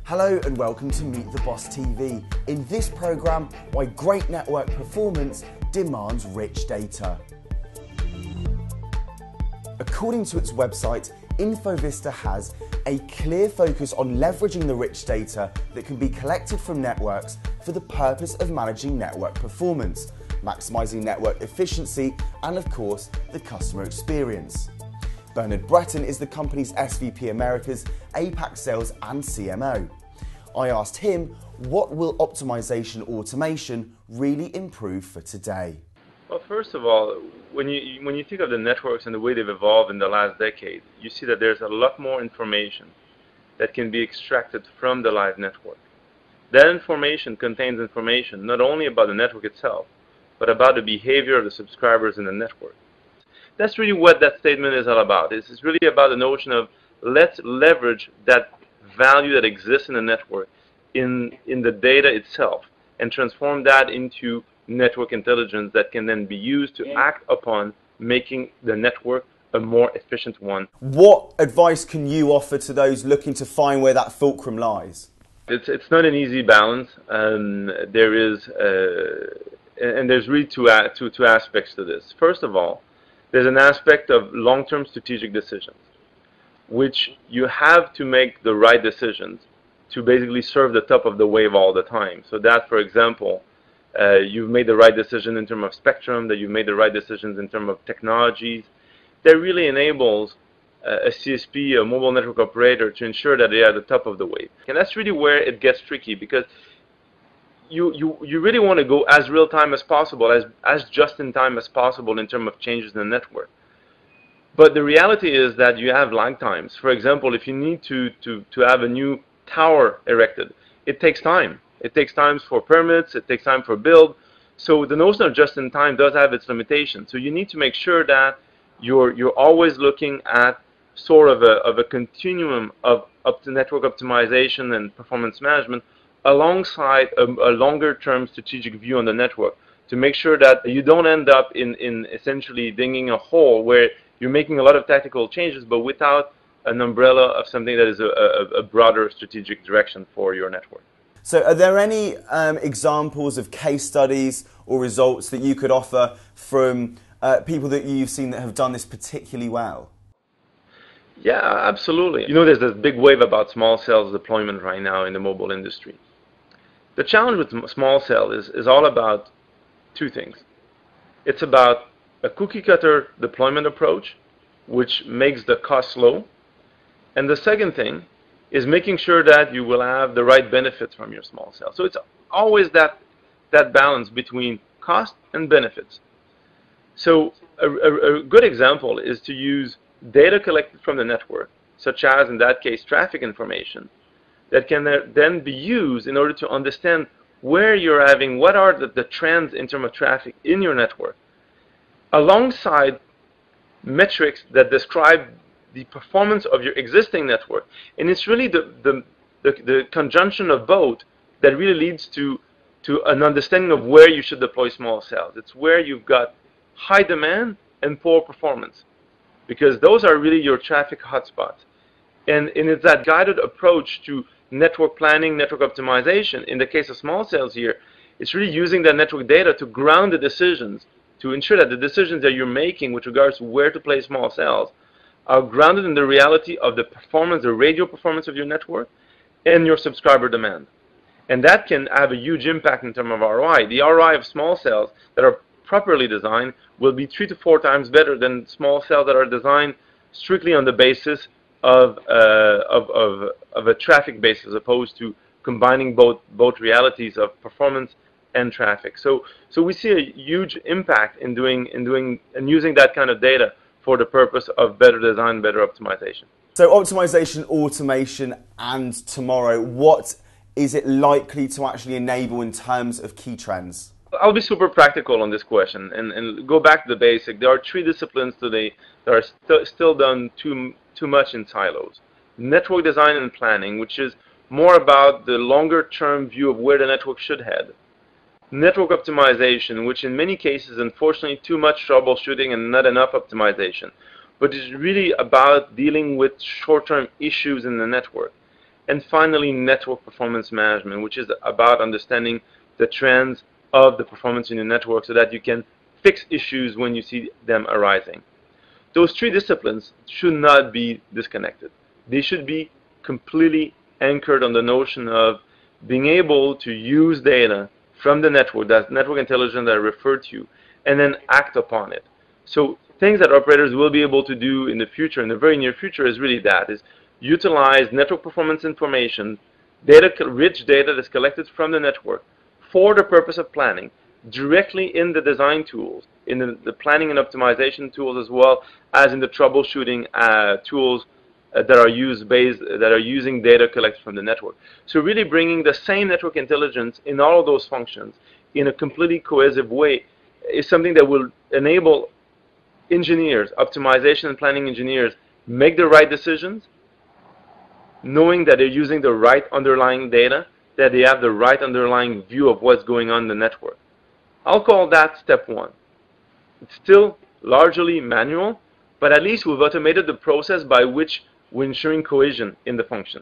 Hello and welcome to Meet the Boss TV. In this programme, why great network performance demands rich data. According to its website, InfoVista has a clear focus on leveraging the rich data that can be collected from networks for the purpose of managing network performance, maximising network efficiency and, of course, the customer experience. Bernard Breton is the company's SVP Americas, APAC Sales and CMO. I asked him, what will optimization automation really improve for today? Well, first of all, when you think of the networks and the way they've evolved in the last decade, you see that there's a lot more information that can be extracted from the live network. That information contains information not only about the network itself, but about the behavior of the subscribers in the network. That's really what that statement is all about. It's really about the notion of let's leverage that value that exists in the network in the data itself and transform that into network intelligence that can then be used to act upon making the network a more efficient one. What advice can you offer to those looking to find where that fulcrum lies? It's not an easy balance. There's really two aspects to this. First of all, there's an aspect of long-term strategic decisions, which you have to make the right decisions to basically serve the top of the wave all the time. So that, for example, you've made the right decision in terms of spectrum, that you've made the right decisions in terms of technologies, that really enables a CSP, a mobile network operator, to ensure that they are at the top of the wave. And that's really where it gets tricky, because you really want to go as real time as possible, as just in time as possible in terms of changes in the network. But the reality is that you have lag times. For example, if you need to have a new tower erected, it takes time. It takes time for permits, it takes time for build. So the notion of just in time does have its limitations. So you need to make sure that you're always looking at sort of a continuum of network optimization and performance management alongside a longer term strategic view on the network, to make sure that you don't end up in essentially digging a hole where you're making a lot of tactical changes but without an umbrella of something that is a broader strategic direction for your network. So are there any examples of case studies or results that you could offer from people that you've seen that have done this particularly well? Yeah, absolutely. You know, there's this big wave about small cells deployment right now in the mobile industry. The challenge with small cell is all about two things. It's about a cookie cutter deployment approach, which makes the cost low. And the second thing is making sure that you will have the right benefits from your small cell. So it's always that balance between cost and benefits. So a good example is to use data collected from the network, such as in that case traffic information, that can then be used in order to understand where you're having, what are the trends in terms of traffic in your network, alongside metrics that describe the performance of your existing network. And it's really the conjunction of both that really leads to an understanding of where you should deploy small cells. It's where you've got high demand and poor performance, because those are really your traffic hotspots. And it's that guided approach to network planning, network optimization. In the case of small cells here, it's really using that network data to ground the decisions, to ensure that the decisions that you're making with regards to where to place small cells are grounded in the reality of the performance, the radio performance of your network and your subscriber demand. And that can have a huge impact in terms of ROI. The ROI of small cells that are properly designed will be 3 to 4 times better than small cells that are designed strictly on the basis of a traffic base, as opposed to combining both realities of performance and traffic. So we see a huge impact in using that kind of data for the purpose of better design, better optimization. So optimization, automation, and tomorrow, what is it likely to actually enable in terms of key trends? I'll be super practical on this question and go back to the basic. There are 3 disciplines today that are still done too much in silos. Network design and planning, which is more about the longer term view of where the network should head. Network optimization, which in many cases, unfortunately, too much troubleshooting and not enough optimization. But it's really about dealing with short-term issues in the network. And finally, network performance management, which is about understanding the trends of the performance in your network so that you can fix issues when you see them arising. Those three disciplines should not be disconnected. They should be completely anchored on the notion of being able to use data from the network, that network intelligence that I referred to, and then act upon it. So things that operators will be able to do in the future, in the very near future, is really that, is utilize network performance information, rich data that's collected from the network for the purpose of planning, directly in the design tools, in the planning and optimization tools, as well as in the troubleshooting tools that are using data collected from the network. So really bringing the same network intelligence in all of those functions in a completely cohesive way is something that will enable engineers, optimization and planning engineers, make the right decisions, knowing that they're using the right underlying data, that they have the right underlying view of what's going on in the network. I'll call that step one. It's still largely manual, but at least we've automated the process by which we're ensuring cohesion in the functions.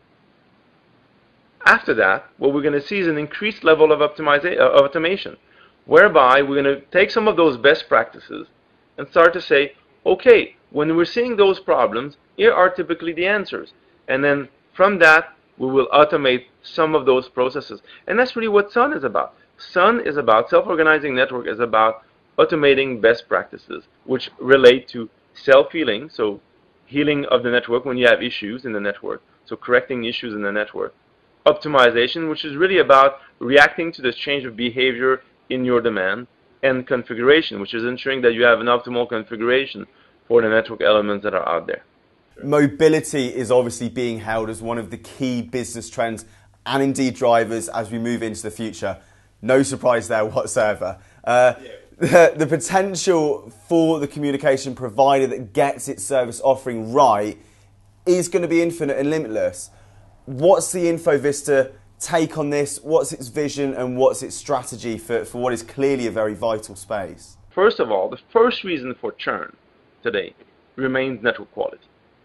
After that, what we're going to see is an increased level of automation, whereby we're going to take some of those best practices and start to say, okay, when we're seeing those problems, here are typically the answers. And then from that, we will automate some of those processes. And that's really what SUN is about. SUN is about, self-organizing network is about automating best practices, which relate to self-healing, so healing of the network when you have issues in the network, so correcting issues in the network. Optimization, which is really about reacting to this change of behavior in your demand. And configuration, which is ensuring that you have an optimal configuration for the network elements that are out there. Mobility is obviously being held as one of the key business trends and indeed drivers as we move into the future. No surprise there whatsoever. The potential for the communication provider that gets its service offering right is going to be infinite and limitless. What's the InfoVista take on this? What's its vision and what's its strategy for what is clearly a very vital space? First of all, the first reason for churn today remains network quality.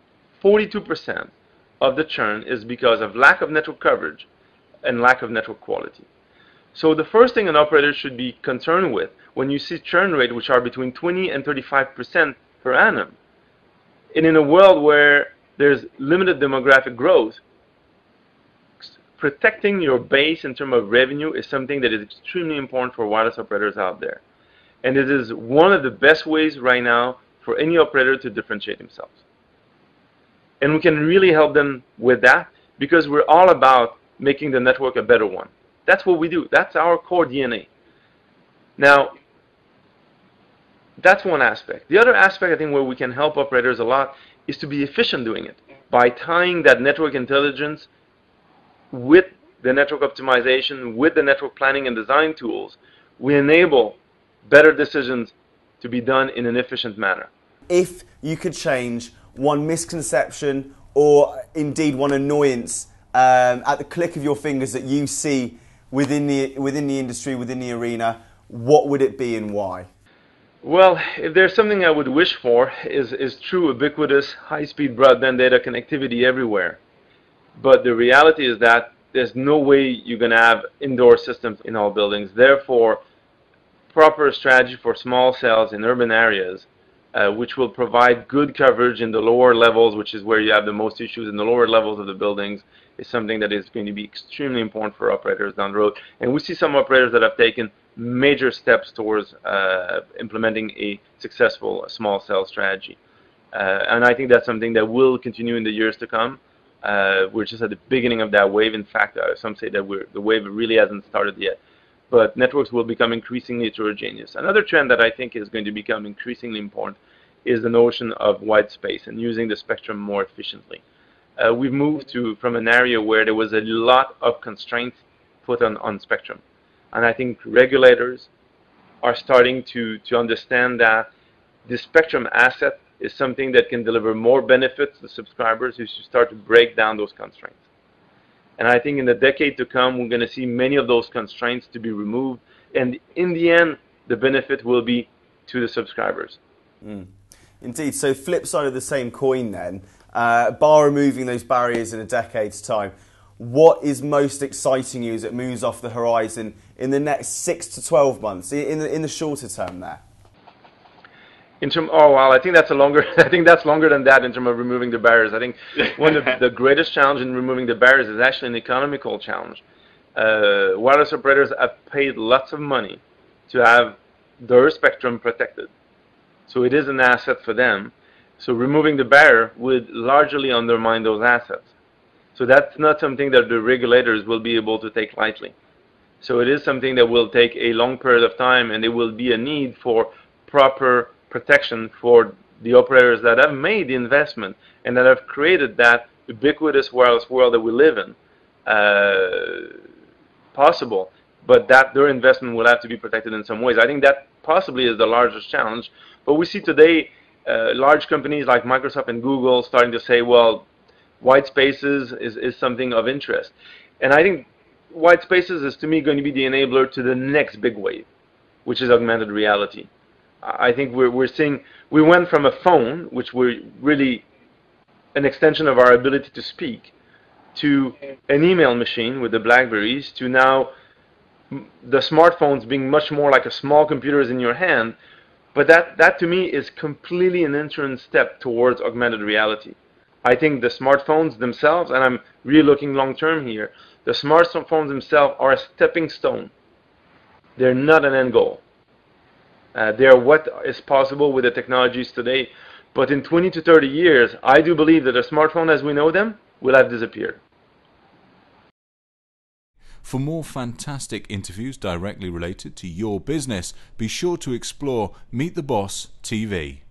42% of the churn is because of lack of network coverage and lack of network quality. So the first thing an operator should be concerned with when you see churn rate which are between 20 and 35% per annum, and in a world where there's limited demographic growth, protecting your base in terms of revenue is something that is extremely important for wireless operators out there. And it is one of the best ways right now for any operator to differentiate themselves. And we can really help them with that because we're all about making the network a better one. That's what we do. That's our core DNA. Now, that's one aspect. The other aspect, I think, where we can help operators a lot is to be efficient doing it by tying that network intelligence with the network optimization, with the network planning and design tools. We enable better decisions to be done in an efficient manner. If you could change one misconception or indeed one annoyance at the click of your fingers that you see within the industry, within the arena, what would it be and why? Well, if there's something I would wish for is true ubiquitous high-speed broadband data connectivity everywhere. But the reality is that there's no way you're going to have indoor systems in all buildings. Therefore, proper strategy for small cells in urban areas, which will provide good coverage in the lower levels, which is where you have the most issues in the lower levels of the buildings, is something that is going to be extremely important for operators down the road. And we see some operators that have taken major steps towards implementing a successful small cell strategy. And I think that's something that will continue in the years to come. We're just at the beginning of that wave. In fact, some say that the wave really hasn't started yet. But networks will become increasingly heterogeneous. Another trend that I think is going to become increasingly important is the notion of white space and using the spectrum more efficiently. We've moved from an area where there was a lot of constraints put on spectrum. And I think regulators are starting to understand that the spectrum asset is something that can deliver more benefits to subscribers if you start to break down those constraints. And I think in the decade to come, we're going to see many of those constraints to be removed. And in the end, the benefit will be to the subscribers. Indeed. So flip side of the same coin then, bar removing those barriers in a decade's time, what is most exciting you as it moves off the horizon in the next 6 to 12 months, in the shorter term there? Oh wow, I think that's longer than that in terms of removing the barriers. I think one of the greatest challenge in removing the barriers is actually an economical challenge. Wireless operators have paid lots of money to have their spectrum protected, so it is an asset for them. So removing the barrier would largely undermine those assets. So that's not something that the regulators will be able to take lightly. So it is something that will take a long period of time, and there will be a need for proper protection for the operators that have made the investment and that have created that ubiquitous wireless world that we live in possible, but that their investment will have to be protected in some ways. I think that possibly is the largest challenge. But we see today large companies like Microsoft and Google starting to say, well, white spaces is something of interest. And I think white spaces is, to me, going to be the enabler to the next big wave, which is augmented reality. I think we're seeing, we went from a phone, which were really an extension of our ability to speak, to an email machine with the BlackBerries, to now the smartphones being much more like a small computers in your hand. But that to me is completely an interim step towards augmented reality. I think the smartphones themselves, and I'm really looking long term here, the smartphones themselves are a stepping stone. They're not an end goal. They are what is possible with the technologies today. But in 20 to 30 years, I do believe that the smartphone as we know them will have disappeared. For more fantastic interviews directly related to your business, be sure to explore Meet the Boss TV.